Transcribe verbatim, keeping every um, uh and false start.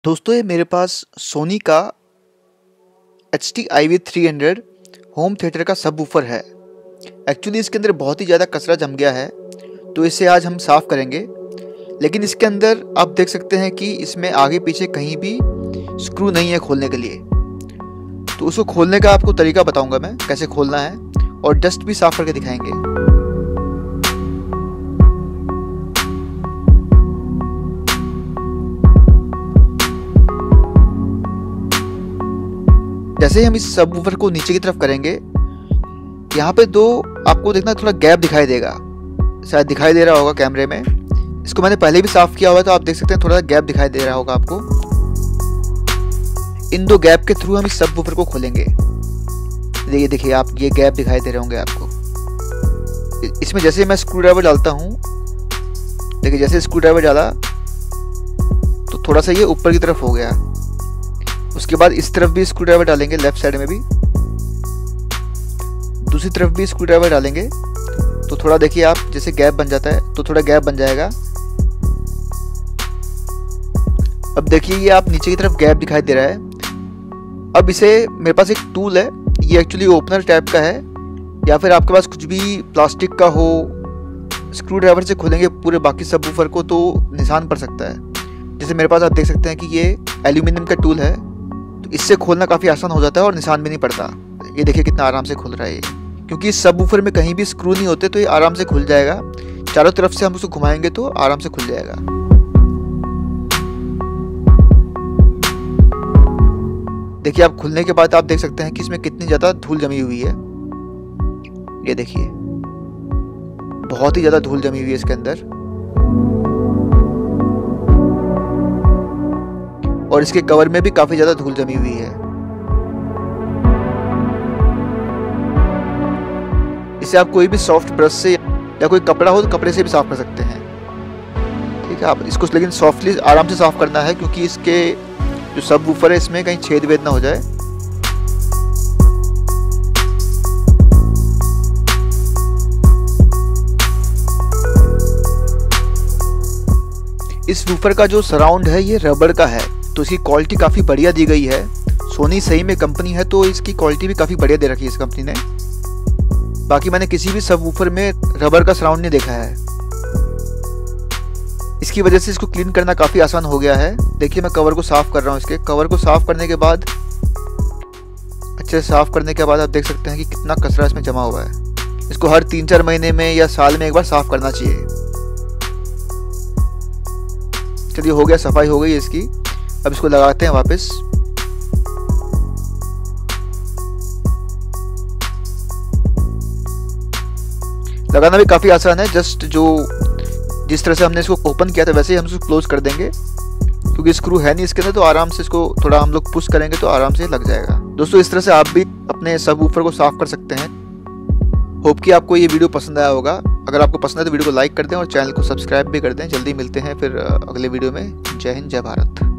दोस्तों ये मेरे पास सोनी का H T I V three hundred home theatre का सबवूफर है। एक्चुअली इसके अंदर बहुत ही ज़्यादा कचरा जम गया है, तो इसे आज हम साफ़ करेंगे। लेकिन इसके अंदर आप देख सकते हैं कि इसमें आगे पीछे कहीं भी स्क्रू नहीं है खोलने के लिए। तो उसको खोलने का आपको तरीका बताऊंगा मैं, कैसे खोलना है, और डस्ट भी साफ़ करके दिखाएंगे। जैसे ही हम इस सबवूफर को नीचे की तरफ करेंगे, यहाँ पे दो आपको देखना थोड़ा गैप दिखाई देगा, शायद दिखाई दे रहा होगा कैमरे में। इसको मैंने पहले भी साफ़ किया हुआ है, तो आप देख सकते हैं थोड़ा सा गैप दिखाई दे रहा होगा आपको। इन दो गैप के थ्रू हम इस सबवूफर को खोलेंगे। देखिए देखिए आप, ये गैप दिखाई दे रहे होंगे आपको। इसमें जैसे मैं स्क्रू ड्राइवर डालता हूँ, देखिए जैसे स्क्रू ड्राइवर डाला तो थोड़ा सा ये ऊपर की तरफ हो गया। उसके बाद इस तरफ भी स्क्रू ड्राइवर डालेंगे, लेफ्ट साइड में भी, दूसरी तरफ भी स्क्रू ड्राइवर डालेंगे तो थोड़ा देखिए आप, जैसे गैप बन जाता है तो थोड़ा गैप बन जाएगा। अब देखिए ये आप नीचे की तरफ गैप दिखाई दे रहा है। अब इसे, मेरे पास एक टूल है, ये एक्चुअली ओपनर टाइप का है, या फिर आपके पास कुछ भी प्लास्टिक का हो, स्क्रू ड्राइवर से खोलेंगे पूरे बाकी सबवूफर को तो निशान पड़ सकता है। जैसे मेरे पास आप देख सकते हैं कि ये एल्यूमिनियम का टूल है, तो इससे खोलना काफ़ी आसान हो जाता है और निशान भी नहीं पड़ता। ये देखिए कितना आराम से खुल रहा है ये, क्योंकि इस सबवूफर में कहीं भी स्क्रू नहीं होते, तो ये आराम से खुल जाएगा। चारों तरफ से हम उसको घुमाएंगे तो आराम से खुल जाएगा। देखिए आप, खुलने के बाद आप देख सकते हैं कि इसमें कितनी ज़्यादा धूल जमी हुई है। ये देखिए बहुत ही ज़्यादा धूल जमी हुई है इसके अंदर, और इसके कवर में भी काफ़ी ज़्यादा धूल जमी हुई है। इसे आप कोई भी सॉफ्ट ब्रश से या कोई कपड़ा हो तो कपड़े से भी साफ कर सकते हैं। ठीक है, आप इसको लेकिन सॉफ्टली आराम से साफ करना है, क्योंकि इसके जो सबवूफर है इसमें कहीं छेद वेद ना हो जाए। इस वूफर का जो सराउंड है ये रबड़ का है, तो इसकी क्वालिटी काफ़ी बढ़िया दी गई है। सोनी सही में कंपनी है, तो इसकी क्वालिटी भी काफ़ी बढ़िया दे रखी है इस कंपनी ने। बाकी मैंने किसी भी सबवूफर में रबर का सराउंड नहीं देखा है। इसकी वजह से इसको क्लीन करना काफ़ी आसान हो गया है। देखिए मैं कवर को साफ़ कर रहा हूँ। इसके कवर को साफ़ करने के बाद, अच्छे से साफ़ करने के बाद आप देख सकते हैं कि कितना कचरा इसमें जमा हुआ है। इसको हर तीन चार महीने में या साल में एक बार साफ़ करना चाहिए। चलिए हो गया, सफाई हो गई इसकी। अब इसको लगाते हैं वापस। लगाना भी काफ़ी आसान है, जस्ट जो जिस तरह से हमने इसको ओपन किया था वैसे ही हम इसको क्लोज कर देंगे, क्योंकि स्क्रू है नहीं इसके अंदर, तो आराम से इसको थोड़ा हम लोग पुश करेंगे तो आराम से लग जाएगा। दोस्तों इस तरह से आप भी अपने सबवूफर को साफ कर सकते हैं। होप कि आपको ये वीडियो पसंद आया होगा। अगर आपको पसंद है तो वीडियो को लाइक कर दें और चैनल को सब्सक्राइब भी कर दें। जल्दी मिलते हैं फिर अगले वीडियो में। जय हिंद, जय भारत।